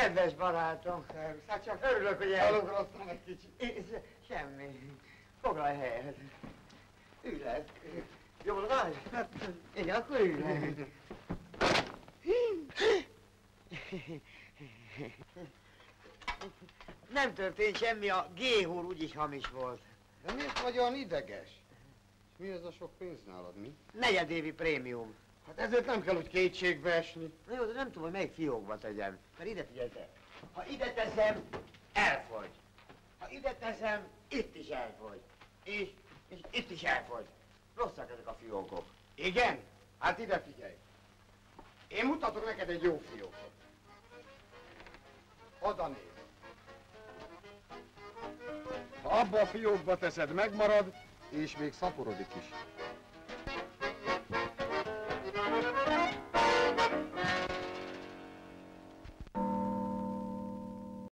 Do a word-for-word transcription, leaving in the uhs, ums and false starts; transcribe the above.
Kedves barátom. Szervusz, hát csak örülök, hogy elugrottam egy kicsit. Semmi. Foglalj helyet. Ülj le. Jól vagy? Hát, igen, akkor ülj le. Nem történt semmi, a G-húr úgyis hamis volt. De miért vagy olyan ideges? És mi ez a sok pénz nálad, mi? Negyedévi prémium. Hát ezért nem kell úgy kétségbe esni. Na jó, de nem tudom, hogy melyik fiókba tegyem. Mert ide figyelj te. Ha ide teszem, elfogy. Ha ide teszem, itt is elfogy. És, és itt is elfogy. Rosszak ezek a fiókok. Igen? Hát ide figyelj. Én mutatok neked egy jó fiókot. Oda nézd. Ha abba a fiókba teszed, megmarad, és még szaporodik is.